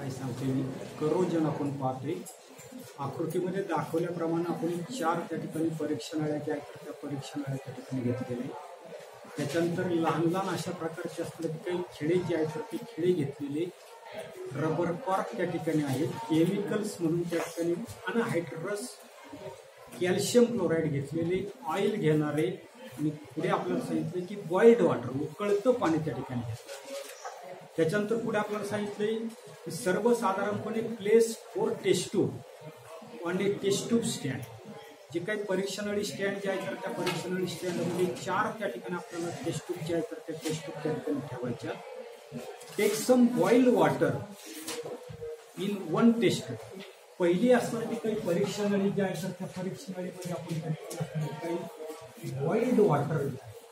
काय सांगते मी, करोजन आपण पाहतोय. आकृतीमध्ये दाखवल्याप्रमाणे आपण 4 त्या ठिकाणी परीक्षणालय ज्या आहेत त्या परीक्षणालय त्या ठिकाणी घेतलेले आहे. त्याच्यानंतर लहान लहान अशा प्रकारचे असलेले काही खिळे जे आहेत ते खिळे घेतलेले, रबर कॉर्क त्या ठिकाणी आहेत, केमिकल्स म्हणून त्या ठिकाणी अनहायड्रस कॅल्शियम क्लोराईड घेतलेले, ऑइल घेणारे आणि पुढे आपल्याला सांगितलं की बॉइल्ड वॉटर उकळतं पाणी त्या ठिकाणी घेतलं. त्याच्यानंतर पुढे आपल्याला सांगितले की सर्वसाधारणपणे प्लेस फॉर टेस्ट ट्यूब आणि टेस्ट ट्यूब स्टँड, जे काही परीक्षणळी स्टँड जे आहे तर त्या परीक्षणळी स्टँडमध्ये 4 त्या ठिकाणी आपल्याला टेस्ट ट्यूब जे आहे तर त्या टेस्ट ट्यूब त्या ठिकाणी ठेवायच्या. Take some boiled water in 1 test. पहिली असणारी काही परीक्षणळी जे आहे तर त्या परीक्षणळीमध्ये आपण काही बॉइल्ड वॉटर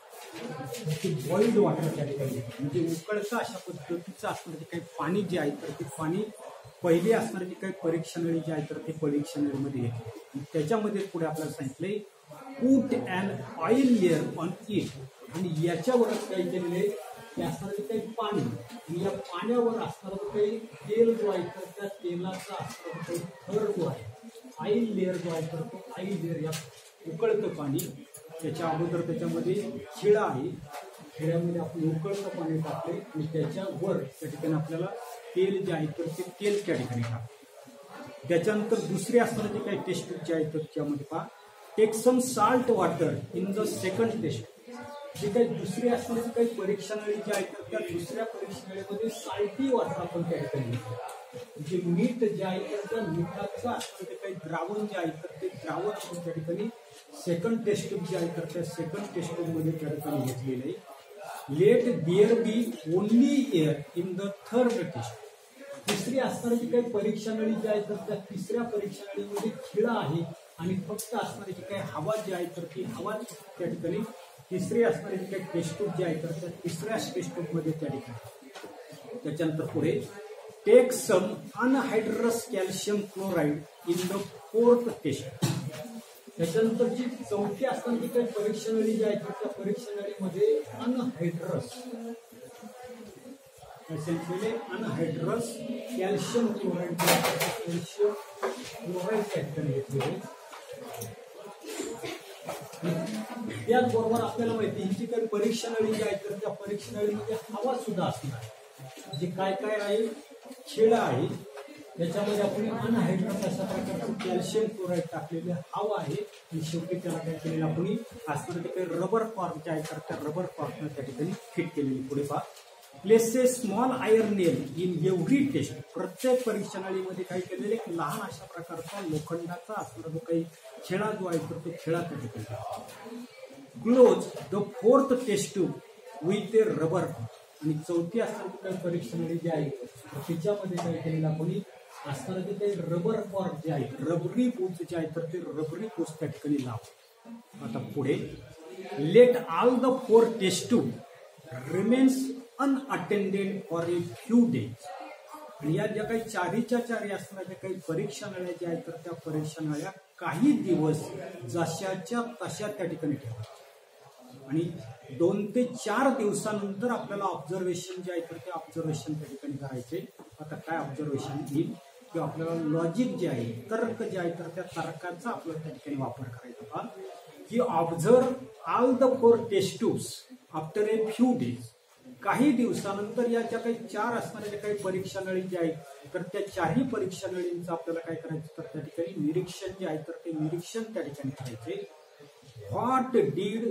त्या ठिकाणी म्हणजे उकळतं अशा पद्धतीचं असणारे काही पाणी जे आहे तर ते पाणी पहिले असणारे जे काही परीक्षणळी जे आहे तर ते परीक्षणळीमध्ये घेतले. त्याच्यामध्ये पुढे आपल्याला सांगितले put and oil layer on it, आणि याच्यावरच काही केलेले ते असणारे काही पाणी आणि या पाण्यावर असणारा काही तेल जो आहे तर त्या तेलाचा असणारा काही थर जो आहे, ऑइल लेअर जो आहे तर तो ऑइल लेअर या उकळतं पाणी. त्याच्या अगोदर त्याच्यामध्ये खिळा आहे, खिळ्यामध्ये आपण उकळतं पाणी टाकले आणि त्याच्यावर त्या ठिकाणी आपल्याला तेल जे आहे तर ते तेल त्या ठिकाणी टाकले. त्याच्यानंतर दुसरे असणारे जे काही टेस्ट जे आहे तर त्यामध्ये पहा take some salt water in the second test. जे काही दुसरे असणारे काही परीक्षणळी जे आहे तर त्या दुसऱ्या परीक्षणळीमध्ये साल्टी वॉटर आपण त्या ठिकाणी घेतलं. जे मीठ जे आहे तर त्या मिठाचं असणारे काही द्रावण जे आहे तर ते द्रावण आपण त्या ठिकाणी सेकंड टेस्ट ट्यूब जे आहे तर त्या सेकंड टेस्ट ट्यूबमध्ये त्या ठिकाणी घेतलेलं आहे. Let there be only air in the third test. तिसरी असणारी जी काही परीक्षणळी जी आहे तर त्या तिसऱ्या परीक्षणळीमध्ये खिळा आहे आणि फक्त असणारी जी काही हवा जी आहे तर ती हवा त्या ठिकाणी तिसरी असणारी जी काही टेस्ट ट्यूब जी आहे तर त्या तिसऱ्या टेस्ट ट्यूबमध्ये त्या ठिकाणी. त्याच्यानंतर पुढे take some anhydrous calcium chloride in the 4th test. त्याच्यानंतर जी चौथी असणारी जी काही परीक्षणळी जी आहे तर त्या परीक्षणळीमध्ये anhydrous calcium chloride calcium chloride त्या ठिकाणी घेतलेले. त्याचबरोबर आपल्याला माहिती ही जी काही परीक्षणळी जी आहे तर त्या परीक्षणळीमध्ये हवा सुद्धा असणार, जे काय काय आहे खिळा आहे त्याच्यामध्ये आपण अनहायड्रस अशा प्रकारचं कॅल्शियम क्लोराईड टाकलेले हवा आहे आणि शेवटी त्याला काय केलेलं आपण असणारे जे काही रबर कॉर्क जे आहे तर त्या रबर कॉर्कनं त्या ठिकाणी फिट केलेली. पुढे पहा place a small iron nail in every test. प्रत्येक परीक्षणळीमध्ये काय केलेले एक लहान अशा प्रकारचा लोखंडाचा असणारा जो काही खिळा जो आहे तर तो खिळा त्या ठिकाणी. Close the 4th test tube with a rubber. आणि चौथी असणारी काही परीक्षणळी जी आहे त्याच्यामध्ये काय केलेलं आपण असणारे जे काही रबर कॉर्क जे आहे रबरी पूस जे आहे तर ते रबरी पूस त्या ठिकाणी लाव. आता पुढे let all the 4 test tube remains unattended for a few days. आणि या ज्या काही चारीच्या चारी असणाऱ्या काही परीक्षणळ्या ज्या आहेत तर त्या परीक्षणळ्या काही दिवस जशाच्या तशा त्या ठिकाणी ठेवा आणि 2 ते 4 दिवसानंतर आपल्याला ऑब्झर्वेशन जे आहे तर ते ऑब्झर्वेशन त्या ठिकाणी करायचे. आता काय ऑब्झर्वेशन येईल किंवा आपल्याला लॉजिक जे आहे तर्क जे आहे तर त्या तर्काचा आपल्याला त्या ठिकाणी वापर करायचा होता की observe all the 4 test tubes after a few days. काही दिवसानंतर या ज्या काही 4 असणाऱ्या ज्या काही परीक्षणळी जे आहेत तर त्या 4ही परीक्षणळींचं आपल्याला काय करायचं तर त्या ठिकाणी निरीक्षण जे आहे तर ते निरीक्षण त्या ठिकाणी करायचे. What did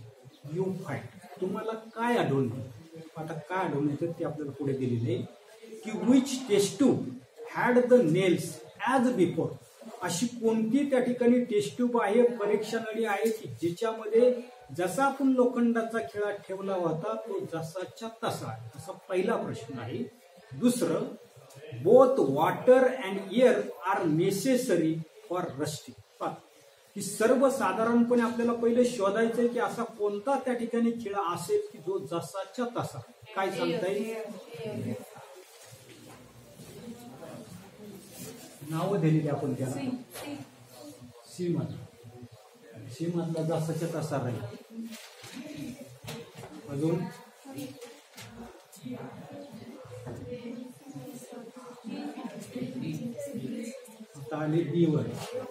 you find. तुम्हाला काय आढळून. आता काय आढळून येतं ते आपल्याला पुढे दिलेले की which test tube had the nails as before. अशी कोणती त्या ठिकाणी टेस्ट ट्यूब आहे परीक्षणळी आहे की ज्याच्यामध्ये जसा आपण लोखंडाचा खिळा ठेवला होता तो जसाच्या तसा. असा पहिला प्रश्न आहे. दुसरं both water and air are necessary for rusting. की सर्वसाधारणपणे आपल्याला पहिले शोधायचंय की असा कोणता त्या ठिकाणी खिळा असेल की जो जसाच्या तसा. काय सांगता येईल. नावं दिलेली आपण त्याला सी मधला जसाच्या तसा राहील. अजून आता आले बी वर.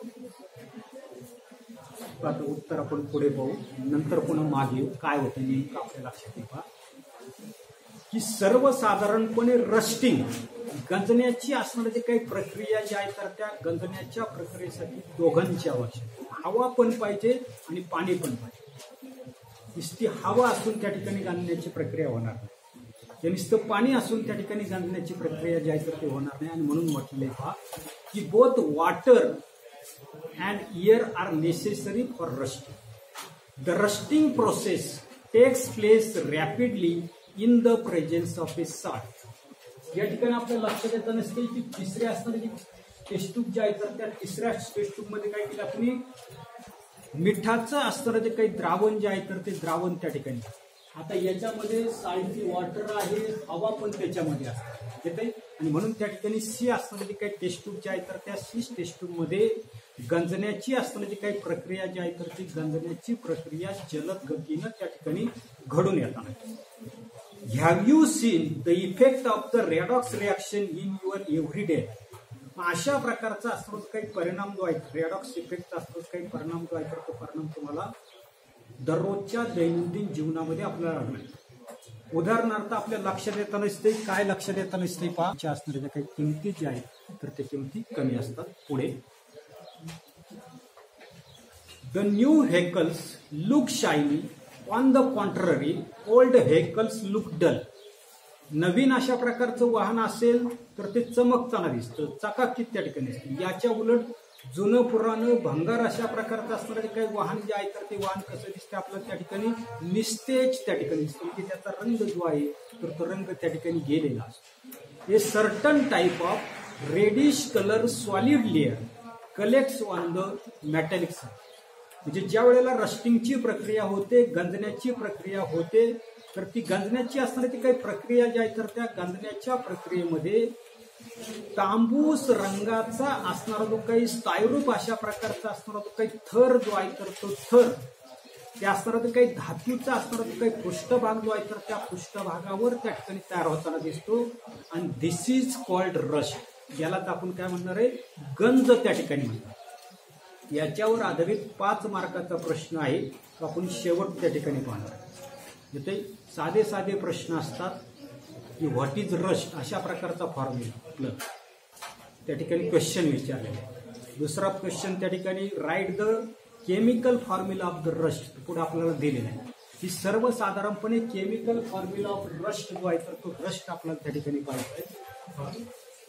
आता उत्तर आपण पुढे पाहू, नंतर पुन्हा मागे येऊ. काय होतं नेमकं आपल्या लक्षात येईल की सर्वसाधारणपणे रस्टिंग गंजण्याची असणारी जे काही प्रक्रिया ज्या आहेत तर त्या गंजण्याच्या प्रक्रियेसाठी दोघांची आवश्यक. हवा पण पाहिजे आणि पाणी पण पाहिजे. नुसती हवा असून त्या ठिकाणी गंजण्याची प्रक्रिया होणार नाही, नुसतं पाणी असून त्या ठिकाणी गंजण्याची प्रक्रिया जी आहे तर ते होणार नाही. आणि म्हणून म्हटलंय पहा की both water and air are necessary for rusting. The rusting process takes place rapidly in the presence of a salt. या ठिकाणी आपल्याला लक्षात येतं नसते की तिसऱ्या असणारी जी टेस्ट ट्यूब जी आहे तर त्या तिसऱ्या टेस्ट ट्यूब मध्ये काय केलं आपण, मिठाचं असणारं जे काही द्रावण जे आहे तर ते द्रावण त्या ठिकाणी. आता याच्यामध्ये साल्टी वॉटर आहे, हवा पण त्याच्यामध्ये असते येते. आणि म्हणून त्या ठिकाणी सी असणारी जी काही टेस्ट ट्यूब जी आहे तर त्या सी टेस्ट ट्यूब मध्ये गंजण्याची असणारी जी काही प्रक्रिया जी आहे तर ती गंजण्याची प्रक्रिया जलद गतीनं त्या ठिकाणी घडून येतात. Have you seen the effect of the redox reaction in your everyday. अशा प्रकारचा असतो काही परिणाम जो आहे, रेडॉक्स इफेक्ट असतो काही परिणाम जो आहे तर तो परिणाम तुम्हाला दररोजच्या दैनंदिन जीवनामध्ये आपल्याला आढळतो. उदाहरणार्थ आपल्या लक्षात येता नसते, काय लक्षात येता नसते पहा, असणाऱ्या काही किमती ज्या आहेत तर त्या किमती कमी असतात. पुढे the new vehicles look shiny, on the contrary old vehicles look dull. नवीन अशा प्रकारचं वाहन असेल तर ते चमकताना दिसतं, चकाकीत त्या ठिकाणी असते. याच्या उलट जुनं पुराणं भंगार अशा प्रकारचं असणारे काही वाहन जे आहे तर ते वाहन कसं दिसते आपल्याला त्या ठिकाणी निस्तेज त्या ठिकाणी दिसतं, की त्याचा रंग जो आहे तर तो रंग त्या ठिकाणी गेलेला असतो. A certain type of reddish colour solid layer collects on the metallic surface. म्हणजे ज्या वेळेला रस्टिंगची प्रक्रिया होते, गंजण्याची प्रक्रिया होते तर ती गंजण्याची असणारी ती काही प्रक्रिया जी आहे तर त्या गंजण्याच्या प्रक्रियेमध्ये तांबूस रंगाचा असणारा जो काही स्थायरूप अशा प्रकारचा असणारा जो काही थर जो आहे तर तो थर त्या असणारा जो काही धातूचा असणारा जो काही पृष्ठभाग जो आहे तर त्या पृष्ठभागावर त्या ठिकाणी तयार होताना दिसतो. आणि दिस इज कॉल्ड रस्ट. यालाच आपण काय म्हणणार आहे, गंज त्या ठिकाणी म्हणतात. याच्यावर आधारित 5 मार्काचा प्रश्न आहे तो आपण शेवट त्या ठिकाणी पाहणार. इथे साधे साधे प्रश्न असतात की व्हॉट इज रस्ट अशा प्रकारचा फॉर्म्युला त्या ठिकाणी क्वेश्चन विचारलेला. दुसरा क्वेश्चन त्या ठिकाणी write the chemical formula of the rust पुढे आपल्याला दिलेला आहे. ही सर्वसाधारणपणे केमिकल फॉर्म्युला ऑफ रस्ट जो आहे तर तो रस्ट आपल्याला त्या ठिकाणी पाहायचा आहे.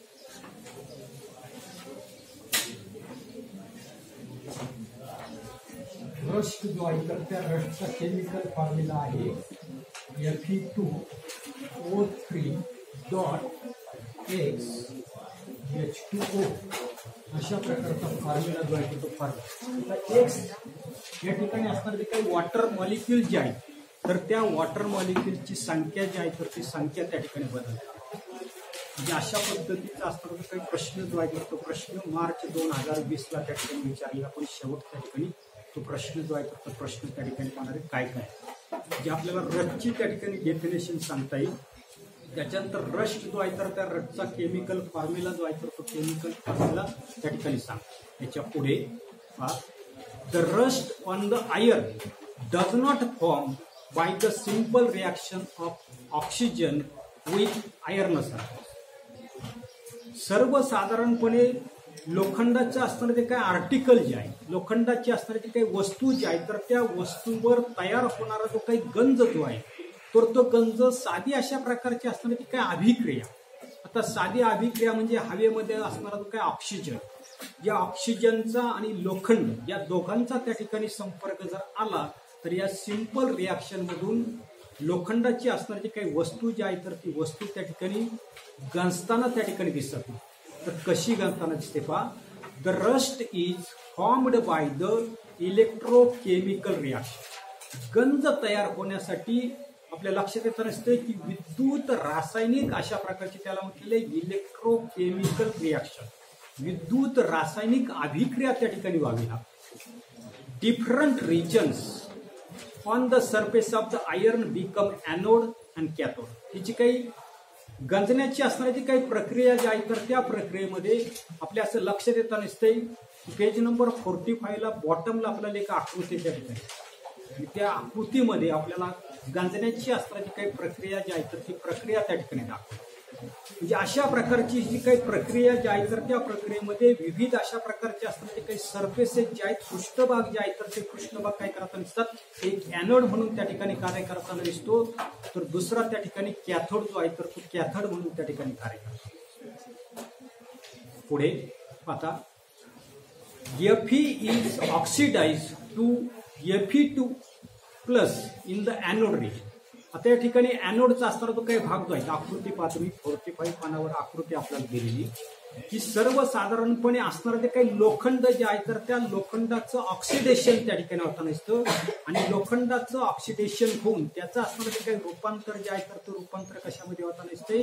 रस्ट जो आहे तर त्या रस्टचा केमिकल फॉर्म्युला आहे Fe2O3.X अशा प्रकारचा फॉर्म्युला जो आहे तो फॉर्म्युला. एक्स या ठिकाणी असणारे जे काही वॉटर मॉलिक्यूल जे आहे तर त्या वॉटर मॉलिक्यूलची संख्या जी आहे तर ती संख्या त्या ठिकाणी बदलते. म्हणजे अशा पद्धतीचा असणारा जो काही प्रश्न जो आहे तो प्रश्न मार्च 2020 ला त्या ठिकाणी विचारला. आपण शेवट त्या ठिकाणी तो प्रश्न जो आहे तो प्रश्न त्या ठिकाणी पाहणार आहे काय काय जे आपल्याला रस्टची त्या ठिकाणी डेफिनेशन सांगता येईल. त्याच्यानंतर रस्ट जो आहे तर त्या रस्टचा केमिकल फॉर्म्युला जो आहे तर तो केमिकल फॉर्म्युला त्या ठिकाणी सांग. त्याच्या पुढे the rust on the iron does not form by the simple reaction of oxygen with iron. सर्वसाधारणपणे लोखंडाचं असणारे जे काही आर्टिकल जे आहे, लोखंडाची असणारी जी काही वस्तू जी आहे तर त्या वस्तूवर तयार होणारा जो काही गंज जो आहे तर तो गंज साधी अशा प्रकारची असणारी जी काही अभिक्रिया. आता साधी अभिक्रिया म्हणजे हवेमध्ये असणारा जो काही ऑक्सिजन, या ऑक्सिजनचा आणि लोखंड या दोघांचा त्या ठिकाणी संपर्क जर आला तर या सिंपल रिॲक्शन मधून लोखंडाची असणारी जी काही वस्तू जी आहे तर ती वस्तू त्या ठिकाणी गंजताना त्या ठिकाणी दिसत नाही. तर कशी गंजताना दिसते पहा. The rust is formed by the electrochemical reaction. गंज तयार होण्यासाठी आपल्या लक्षात येत नसते की विद्युत रासायनिक अशा प्रकारची त्याला म्हटलेले इलेक्ट्रोकेमिकल रिॲक्शन, विद्युत रासायनिक अभिक्रिया त्या ठिकाणी व्हावी लागते. Different regions on the surface of the iron become anode and cathode. ही जी काही गंजण्याची असणारी जी काही प्रक्रिया जी आहे तर त्या प्रक्रियेमध्ये आपल्या असं लक्ष देता नसते. पेज नंबर 45 ला बॉटमला आपल्याला एक आकृती त्या ठिकाणी आणि त्या आकृतीमध्ये आपल्याला गंजण्याची असणारी काही प्रक्रिया जी आहे तर ती प्रक्रिया त्या ठिकाणी दाखवते. म्हणजे अशा प्रकारची जी काही प्रक्रिया जी आहे तर त्या प्रक्रियेमध्ये विविध अशा प्रकारचे असणारे काही सरफेसेस जे आहेत, पृष्ठभाग जे आहेत तर ते पृष्ठभाग काय करताना दिसतात. एक ॲनोड म्हणून त्या ठिकाणी कार्य करताना दिसतो, तर दुसरा त्या ठिकाणी कॅथोड जो आहे तर तो कॅथोड म्हणून त्या ठिकाणी कार्य करतो. पुढे आता Fe is oxidized to Fe2+ in the anode region. आता या ठिकाणी ॲनोडचा असणारा तो काही भाग जो आहे, आकृती पाहतो मी 45 पानावर आकृती आपल्याला दिलेली, की सर्वसाधारणपणे असणारं ते काही लोखंड जे आहे तर त्या लोखंडाचं ऑक्सिडेशन त्या ठिकाणी होताना दिसतं आणि लोखंडाचं ऑक्सिडेशन होऊन त्याचं असणारं ते काही रूपांतर जे आहे तर ते रूपांतर कशामध्ये होताना दिसते,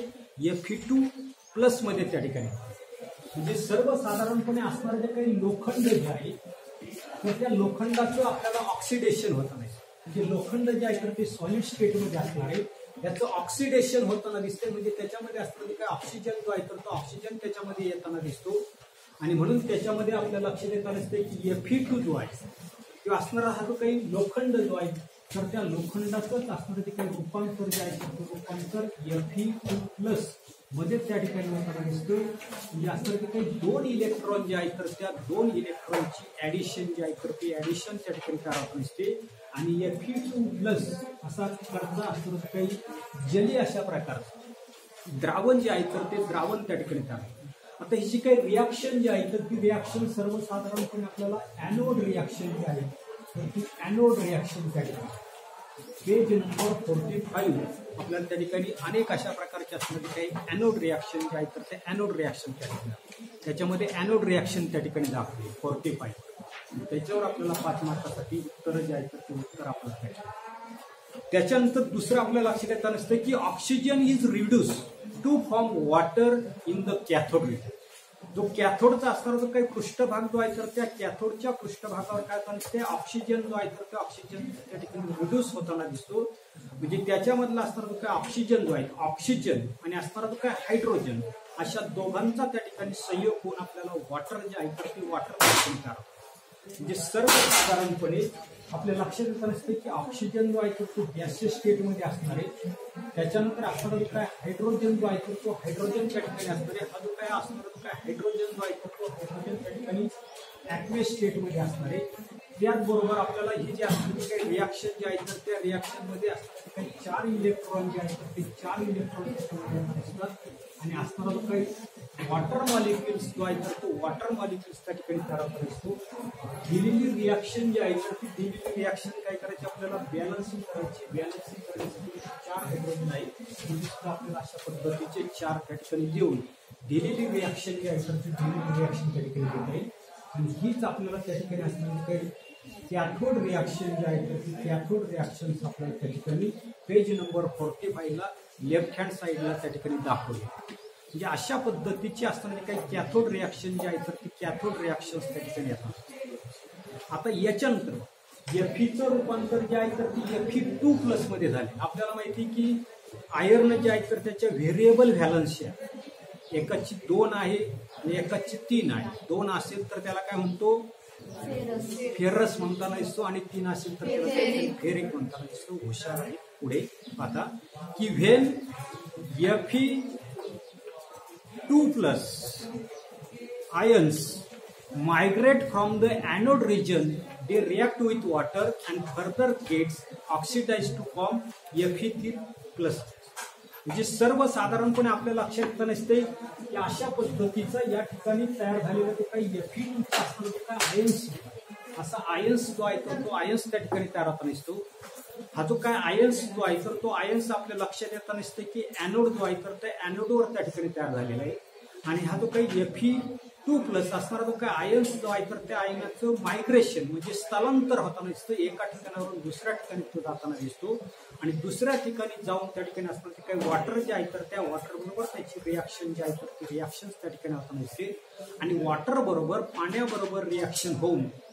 Fe2+ मध्ये त्या ठिकाणी. म्हणजे सर्वसाधारणपणे असणारं जे काही लोखंड जे आहे तर त्या लोखंडाचं आपल्याला ऑक्सिडेशन होत नाही. म्हणजे लोखंड जे आहे तर ते सॉलिड स्टेटमध्ये असणार आहे, त्याचं ऑक्सिडेशन होताना दिसते. म्हणजे त्याच्यामध्ये असणारे काय ऑक्सिजन जो आहे तर तो ऑक्सिजन त्याच्यामध्ये येताना दिसतो आणि म्हणून त्याच्यामध्ये आपल्याला लक्ष देताना दिसते की Fe2 जो आहे किंवा असणारा हा जो काही लोखंड जो आहे तर त्या लोखंडाचंच असणारं ते काही रूपांतर जे आहे तर रूपांतर Fe2+ मध्ये त्या ठिकाणी होताना दिसतं. म्हणजे असं की काही 2 इलेक्ट्रॉन जे आहेत तर त्या 2 इलेक्ट्रॉनची ऍडिशन जी आहे तर ती ऍडिशन त्या ठिकाणी करावं दिसते आणि Fe2+ असा कर्ज असतो काही जली अशा प्रकारचं द्रावण जे आहे तर ते द्रावण त्या ठिकाणी करतात. आता ही जी काही रिॲक्शन जी आहे तर ती रिॲक्शन सर्वसाधारणपणे आपल्याला ॲनोड रिॲक्शन जी आहे तर ती ॲनोड रिॲक्शन त्या ठिकाणी. पेज नंबर 45 आपल्याला त्या ठिकाणी अनेक अशा प्रकारचे असणारे काही ॲनोड रिॲक्शन जे आहे तर ते ॲनोड रिॲक्शन त्या ठिकाणी त्याच्यामध्ये ॲनोड रिॲक्शन त्या ठिकाणी दाखवली 45. त्याच्यावर आपल्याला 5 मार्कासाठी उत्तर जे आहे तर ते उत्तर आपल्याला. त्याच्यानंतर दुसरं आपल्याला लक्षात येताना असतं की oxygen is reduce to form water in the cathode region. जो कॅथोडचा असणारा जो काही पृष्ठभाग जो आहे तर त्या कॅथोडच्या पृष्ठभागावर काय होताना दिसते, ऑक्सिजन जो आहे तर ते ऑक्सिजन त्या ठिकाणी रिड्यूस होताना दिसतो. म्हणजे त्याच्यामधला असणारा जो काही ऑक्सिजन जो आहे ऑक्सिजन आणि असणारा जो काही हायड्रोजन अशा दोघांचा त्या ठिकाणी संयोग होऊन आपल्याला वॉटर जे आहे तर ते वॉटर करावं. म्हणजे सर्वसाधारणपणे आपल्या लक्षात येताना असते की ऑक्सिजन जो आहे तर तो गॅसियस स्टेटमध्ये असणार आहे. त्याच्यानंतर असणारा जो काय हायड्रोजन जो आहे तर तो हायड्रोजन त्या ठिकाणी असणार आहे. हा जो काय असणारा जो काय हायड्रोजन जो आहे तर तो हायड्रोजन त्या ठिकाणी ॲक्वेस स्टेटमध्ये असणार आहे. त्याचबरोबर आपल्याला ही जी असणारी काही रिॲक्शन जे आहे तर त्या रिॲक्शनमध्ये असणारे काही 4 इलेक्ट्रॉन जे आहेत तर ते 4 इलेक्ट्रॉन असतात आणि असणारा जो काही वॉटर मॉलिक्युल्स जो आहे तर तो वॉटर मॉलिक्युल्स त्या ठिकाणी तयार होत असतो. दिलेली रिॲक्शन जी आहे तर ती दिलेली रिॲक्शन काय करायची आपल्याला बॅलन्सिंग करायची. बॅलन्सिंग करण्यासाठी 4 हायड्रोजन आहे आपल्याला अशा पद्धतीचे 4 त्या ठिकाणी देऊन दिलेली रिॲक्शन जी आहे तर ती दिलेली रिॲक्शन त्या ठिकाणी देता येईल आणि हीच आपल्याला त्या ठिकाणी असणारी काही कॅथोड रिॲक्शन जी आहे तर ती कॅथोड रिॲक्शन आपल्याला त्या ठिकाणी पेज नंबर 45 ला लेफ्ट हँड साईडला त्या ठिकाणी दाखवली. म्हणजे अशा पद्धतीची असणारी काही कॅथोड रिॲक्शन जी आहे तर ती कॅथोड रिॲक्शन त्या ठिकाणी येतात. आता याच्यानंतर Feचं रूपांतर जे आहे तर ती Fe2+ मध्ये झाले. आपल्याला माहिती की आयर्न जे आहे तर त्याच्या व्हेरिएबल व्हॅलन्सी आहे. एकाची 2 आहे आणि एकाची 3 आहे. 2 असेल तर त्याला काय म्हणतो फेरस म्हणताना दिसतो आणि 3 असेल तर त्याला फेरिक म्हणताना दिसतो. हुशार आहे. पुढे आता की when Fe2+ ions migrate from the anode region, they react with water and further gets oxidized to form Fe3+. म्हणजे सर्वसाधारणपणे आपल्या लक्षात येत नसते की अशा पद्धतीचा या ठिकाणी तयार झालेला तो काही Fe2 असतो काय आयन्स असा आयन्स जो आहे तर तो आयन्स त्या ठिकाणी तयार होता नसतो. हा जो काय आयन्स जो आहे तर तो आयन्स आपल्या लक्षात येता नसते की ॲनोड जो आहे तर त्या ॲनोडवर त्या ठिकाणी तयार झालेला आहे आणि हा जो काही Fe2+ असणारा जो काही आयन्स जो आहे तर त्या आयनाचं मायग्रेशन म्हणजे स्थलांतर होताना दिसतं. एका ठिकाणावरून दुसऱ्या ठिकाणी तो जाताना दिसतो आणि दुसऱ्या ठिकाणी जाऊन त्या ठिकाणी असणार ते काही वॉटर जे आहे तर त्या वॉटर बरोबर त्याची रिॲक्शन जी आहे तर ती रिॲक्शन त्या ठिकाणी होताना दिसते आणि वॉटर बरोबर पाण्याबरोबर रिॲक्शन होऊन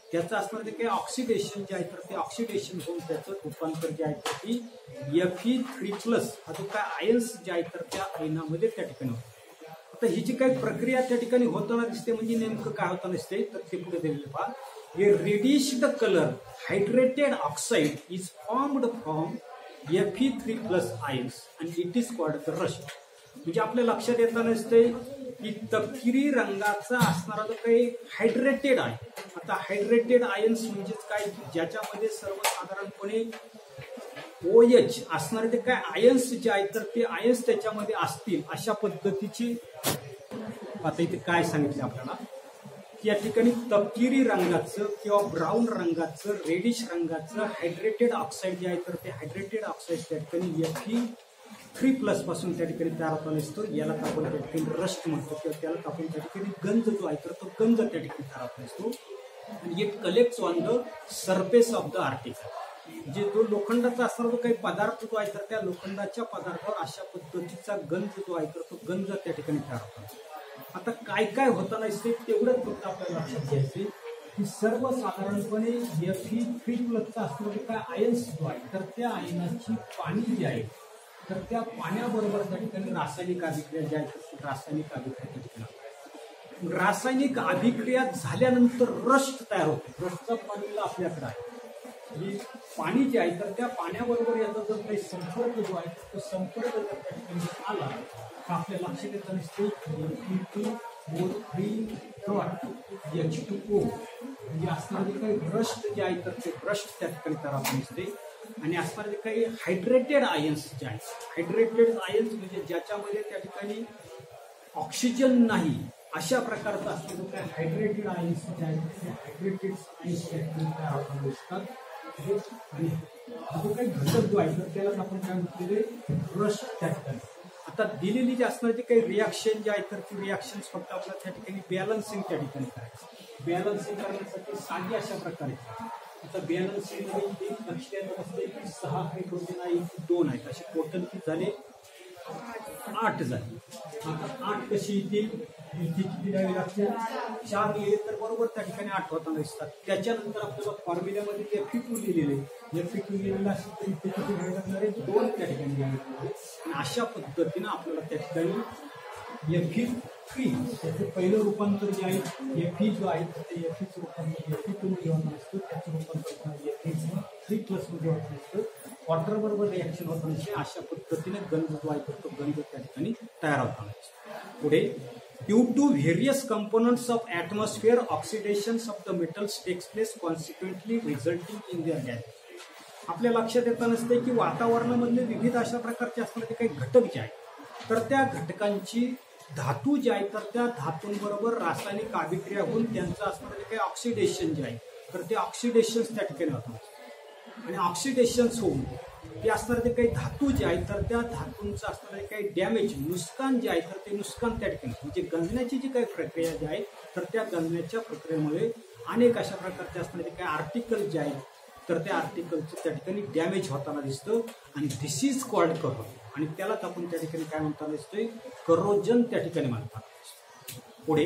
त्याचं असणार ते काही ऑक्सिडेशन जे आहे तर ते ऑक्सिडेशन होऊन त्याचं रूपांतर जे आहे तर ती Fe3+ हा जो काय आयन्स जे आहे तर त्या आयनामध्ये त्या ठिकाणी होतो. आता ही जी काही प्रक्रिया त्या ठिकाणी होताना दिसते म्हणजे नेमकं काय होताना दिसते तर ते पुढे दिलेलं पहा. A reddish color hydrated oxide is formed from Fe3+ ions and it is called the rust. म्हणजे आपल्या लक्षात येताना दिसते की तपकिरी रंगाचा असणारा जो काही हायड्रेटेड आहे. आता हायड्रेटेड आयन्स म्हणजेच काय की ज्याच्यामध्ये सर्वसाधारणपणे OH असणारे ते काय आयन्स जे आहेत तर ते आयन्स त्याच्यामध्ये असतील अशा पद्धतीची. आता इथे काय सांगितलं आपल्याला या ठिकाणी तपकिरी रंगाचं किंवा ब्राऊन रंगाचं रेडिश रंगाचं हायड्रेटेड ऑक्साईड जे आहे तर ते हायड्रेटेड ऑक्साईड त्या ठिकाणी Fe3+ पासून त्या ठिकाणी तयार होताना दिसतो. याला आपण त्या ठिकाणी रस्ट म्हणतो किंवा त्याला आपण त्या ठिकाणी गंज जो आहे तर तो गंज त्या ठिकाणी तयार होताना दिसतो. आणि it collects on the surface of the article. म्हणजे जो लोखंडाचा असणारा जो काही पदार्थ जो आहे तर त्या लोखंडाच्या पदार्थावर अशा पद्धतीचा गंज जो आहे तर तो गंज त्या ठिकाणी तयार होतो. आता काय काय होताना दिसते तेवढंच फक्त आपल्याला लक्षात घ्यायचे की सर्वसाधारणपणे Fe3+ असणारे काय आयन्स जो आहे तर त्या आयनाची पाणी जी आहे तर त्या पाण्याबरोबर त्या ठिकाणी रासायनिक अभिक्रिया ज्या आहेत रासायनिक अभिक्रिया त्या ठिकाणी रासायनिक अभिक्रिया झाल्यानंतर रस्ट तयार होतो. रस्टचा फॉर्म्युला आपल्याकडे आहे. ही पाणी जे आहे तर त्या पाण्याबरोबर याचा जर काही संपर्क जो आहे तो संपर्क जर त्या ठिकाणी आला तर आपल्या लक्षात येताना दिसते H2O म्हणजे असणारे काही ब्रस्ट जे आहे तर ते ब्रस्ट त्या ठिकाणी तयार होताना दिसते. आणि असणारे काही हायड्रेटेड आयन्स जे आहेत हायड्रेटेड आयन्स म्हणजे ज्याच्यामध्ये त्या ठिकाणी ऑक्सिजन नाही अशा प्रकारचा असतो काही हायड्रेटेड आयन्स जे आहेत ते हायड्रेटेड आयन्स त्या ठिकाणी तयार होताना दिसतात. आणि जो काही घटक जो आहे तर त्याला आपण काय म्हटलेले ब्रस्ट त्या ठिकाणी. आता दिलेली जी असणारी काही रिॲक्शन जे आहे तर ती रिॲक्शन फक्त आपल्याला त्या ठिकाणी बॅलन्सिंग त्या ठिकाणी करायचं. बॅलन्सिंग करण्यासाठी साधी अशा प्रकारे आता बॅलन्सिंग मध्ये लक्षात असते की 6 हायड्रोजन आहे 2 आहेत असे टोटल किती झाले 8 झाले. आता 8 कशी येतील इथे किती द्यावी लागते 4 लिहिले तर बरोबर त्या ठिकाणी 8 होताना दिसतात. त्याच्यानंतर आपल्याला फॉर्म्युल्यामध्ये Fe2 लिहिलेले Fe2 लिहिलेलं असेल तर इथे किती घ्यावे लागणार आहे 2 त्या ठिकाणी घ्यावे लागणार आहे. आणि अशा पद्धतीनं आपल्याला त्या ठिकाणी Fe3 त्याचं पहिलं रूपांतर जे आहे Fe जो आहे तर ते Feचं रूपांतर Fe2 मध्ये होताना असतं. त्याचं रूपांतर Fe3+ मध्ये होताना असतं. वॉटर बरोबर रिॲक्शन होताना अशा पद्धतीने गंज जो आहे तो गंज त्या ठिकाणी तयार होताना असतो. पुढे due to various components of atmosphere oxidations of the metals takes place consequently resulting in their gas. आपल्या लक्षात येताना असते की वातावरणामधले विविध अशा प्रकारचे असणारे काही घटक जे आहेत तर त्या घटकांची धातू जे आहे तर त्या धातूंबरोबर रासायनिक अभिक्रिया होऊन त्यांचं असणारे काही ऑक्सिडेशन जे आहे तर ते ऑक्सिडेशन्स त्या ठिकाणी होतात. आणि ऑक्सिडेशन्स होऊन ते असणारे काही धातू जे आहेत तर त्या धातूंचं असणारे काही डॅमेज नुकसान जे आहे तर ते नुकसान त्या ठिकाणी म्हणजे गंजण्याची जी काही प्रक्रिया जी आहे तर त्या गंजण्याच्या प्रक्रियेमुळे अनेक अशा प्रकारचे असणारे काही आर्टिकल जे आहेत तर त्या आर्टिकलचं त्या ठिकाणी डॅमेज होताना दिसतं. आणि धिस इज कॉल्ड करोजन. आणि त्यालाच आपण त्या ठिकाणी काय म्हणताना दिसतोय करोजन त्या ठिकाणी म्हणतात. पुढे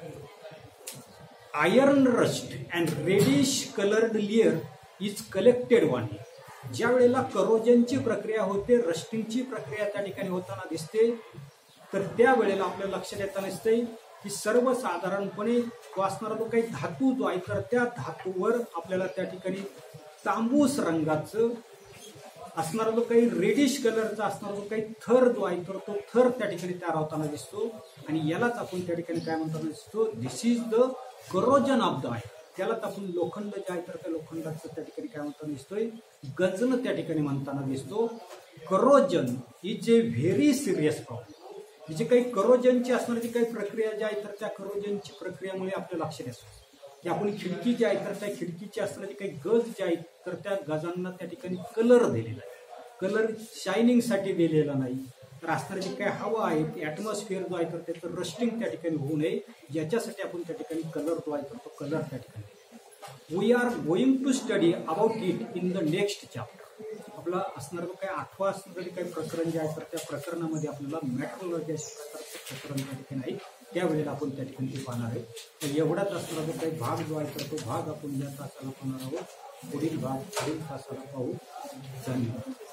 iron rust and reddish coloured layer is collected one. ज्या वेळेला करोजनची प्रक्रिया होते रस्टिंगची प्रक्रिया त्या ठिकाणी होताना दिसते तर त्यावेळेला आपल्या लक्षात येताना दिसते की सर्वसाधारणपणे तो असणारा जो काही धातू जो आहे तर त्या धातूवर आपल्याला त्या ठिकाणी तांबूस रंगाचं असणारा जो काही रेडिश कलरचा असणारा जो काही थर जो आहे तर तो थर त्या ठिकाणी तयार होताना दिसतो. आणि यालाच आपण त्या ठिकाणी काय म्हणताना दिसतो this is the corrosion of the iron. त्यालाच आपण लोखंड जे आहे तर त्या लोखंडाचं त्या ठिकाणी काय म्हणताना दिसतोय गंजन त्या ठिकाणी म्हणताना दिसतो. Corrosion is a very serious problem. जे काही करोजनची असणारी काही प्रक्रिया जी आहे तर त्या करोजनची प्रक्रियेमुळे आपल्या लक्षात येतो की आपण खिडकी जी आहे तर त्या खिडकीची असणारी काही गज जे आहेत तर त्या गजांना त्या ठिकाणी कलर दिलेला आहे. कलर शायनिंगसाठी दिलेला नाही तर असणारी जी काही हवा आहे ती ॲटमॉस्फिअर जो आहे तर त्याचं रस्टिंग त्या ठिकाणी होऊ नये याच्यासाठी आपण त्या ठिकाणी कलर जो आहे तर तो कलर त्या ठिकाणी. We are going to study about it in the next chapter. आपला असणारं काही 8वा असणारे काही प्रकरण जे आहे तर त्या प्रकरणामध्ये आपल्याला मेट्रोलॉजी अशा प्रकारचं प्रकरण त्या ठिकाणी आहे त्यावेळेला आपण त्या ठिकाणी ते पाहणार आहे. तर एवढाच असणारा जो काही भाग जो आहे तर तो भाग आपण या तासाला पाहणार आहोत. पुढील भाग पुढील तासाला पाहू. धन्यवाद.